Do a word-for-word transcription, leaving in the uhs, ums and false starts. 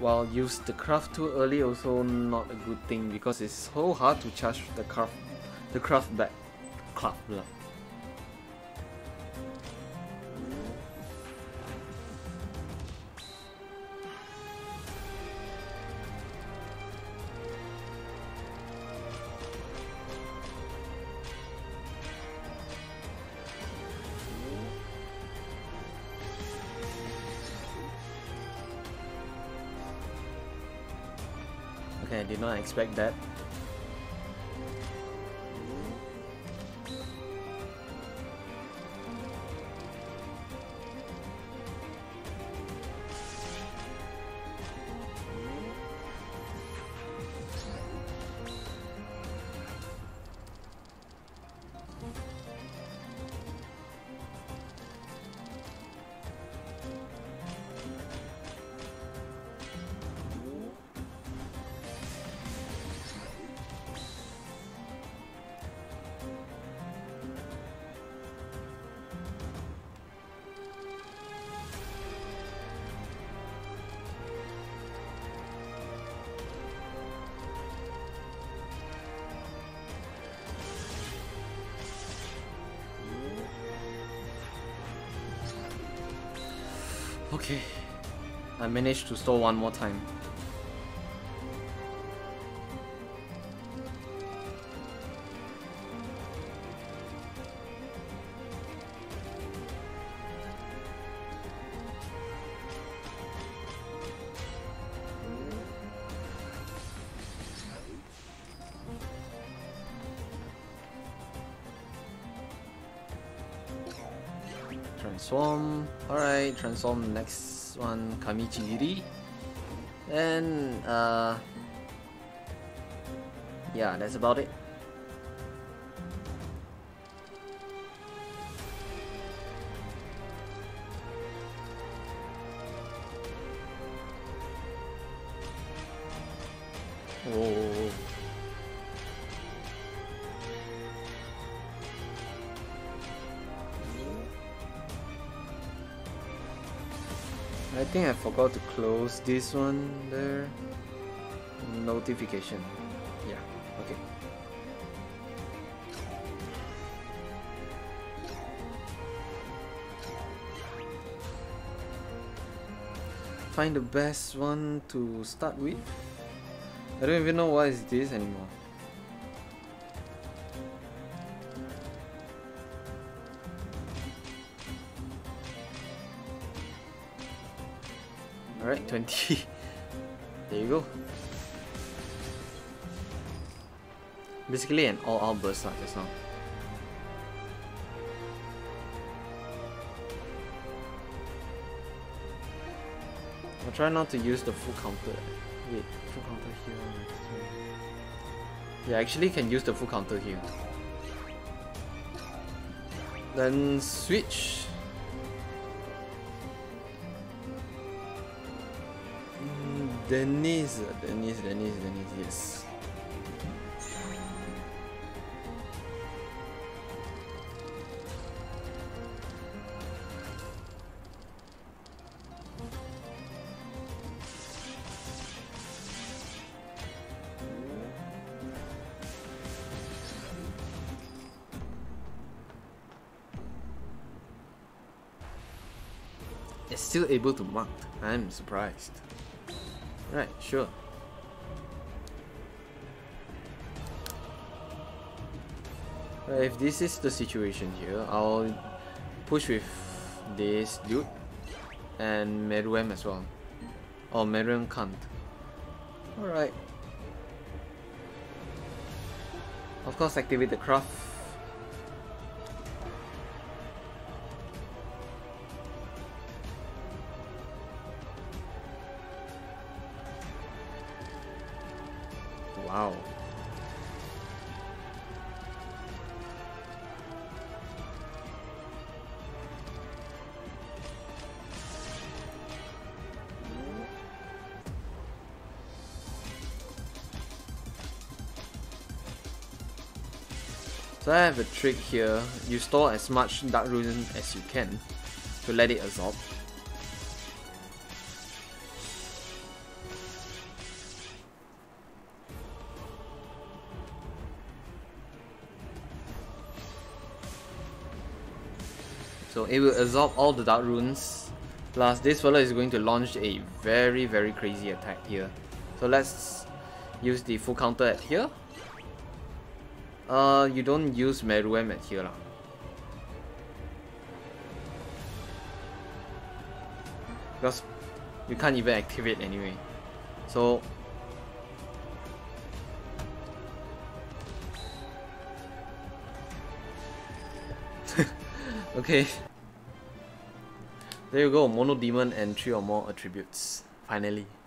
while use the craft too early also not a good thing because it's so hard to charge the craft the craft back. Craft blah. Okay, I did not expect that. Okay, I managed to stall one more time. Transform. Alright, transform next one, Kamichiri. And uh yeah, that's about it. Oh. I think I forgot to close this one there. Notification. Yeah, okay. Find the best one to start with. I don't even know what is this anymore. Alright, twenty. There you go. Basically an all-out burst lah just now. I'll try not to use the full counter. Wait, full counter here. Yeah, actually can use the full counter here. Then switch. Denise, Denise, Denise, Denise, yes. It's still able to mark. I'm surprised. Right, sure. Right, if this is the situation here, I'll push with this dude and Meruem as well. Oh, Meruem can't. Alright. Of course, activate the craft. Wow. So I have a trick here. You store as much Dark Rune as you can to let it absorb. So it will absorb all the dark runes. Plus this fella is going to launch a very very crazy attack here. So let's use the full counter at here. Uh, you don't use Meruem at here lah. Because you can't even activate anyway. So okay. There you go, Mono Demon and three or more attributes. Finally.